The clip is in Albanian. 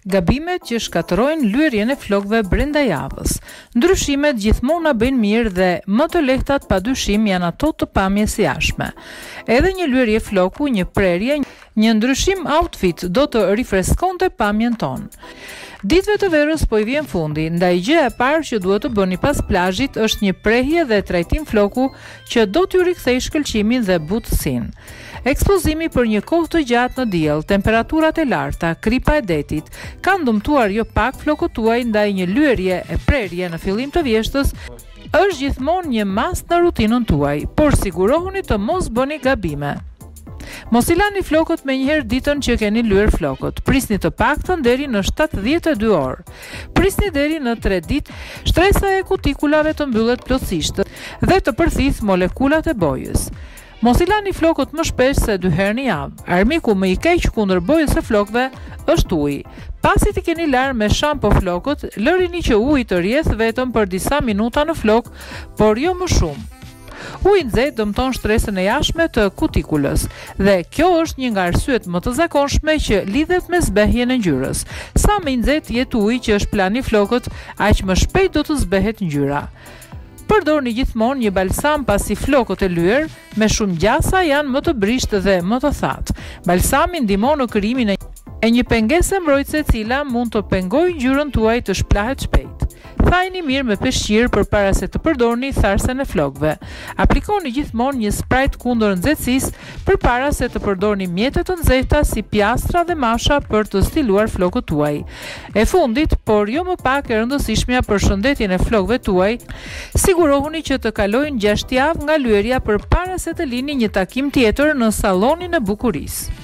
Gabimet që shkatërrojnë lyerjen e flokëve brenda javës. Ndryshimet gjithmonë na bëjnë mirë dhe më të lehtat padyshim janë ato të pamjes së jashtme. Edhe një lyerje floku, një prerje, një ndryshim outfit do të rifreskonte pamjen tonë. Ditëve të verës po i vjen fundi, ndaj gjëja e parë që duhet të bëni pas plazhit është një prehje dhe trajtim floku që do t'ju rikthejë shkëlqimin dhe butësinë. Ekspozimi për një kohë të gjatë në diell, temperaturat e larta, kripa e detit, kanë dëmtuar jo pak flokët tuaj, ndaj një lyerje e prerje në fillim të vjeshtës është gjithmonë një mast në rutinën tuaj, por sigurohuni të mos bëni gabime. Mos i lani flokët me njëherë ditën që keni lyer flokët. Prisni të paktën deri në 72 orë. Prisni deri në 3 ditë, shtresa e kutikulave të mbyllet plotësisht dhe të përthith molekulat e bojës. Mos i lani flokët më shpesh se 2 herë në javë. Armiku më i keq kundër bojës së flokëve është uji. Pasi të keni larë me shampo flokët, lërini që uji të rjedhë vetëm për disa minuta në flok, por jo më shumë. Uji nxehtë dëmton shtresën e jashtme të kutikulës dhe kjo është një nga arsyet më të zakonshme që lidhet me zbehjen e ngjyrës. Sa më i nxehtë jetë uji që është plani flokët, aq më shpejt do të zbehet ngjyra. Përdorni gjithmonë një balsam pasi flokët e lyer me shumë gjasa janë më të brishtë dhe më të thatë. Balsami ndihmon në krijimin e një pengese mbrojtëse e cila mund të pengojë ngjyrën tuaj të shplahet shpejt. Thajni mirë me peshqir përpara se të përdorni tharsen e flokëve. Aplikoni gjithmonë një sprayt kundër nxehtësisë përpara se të përdorni mjete të nxehta si pjastra dhe masha për të stiluar flokët tuaj. E fundit, por jo më pak e rëndësishmja për shëndetjen e flokëve tuaj, sigurohuni që të kalojnë 6 javë nga lyerja përpara se të lini një takim tjetër në sallonin e bukurisë.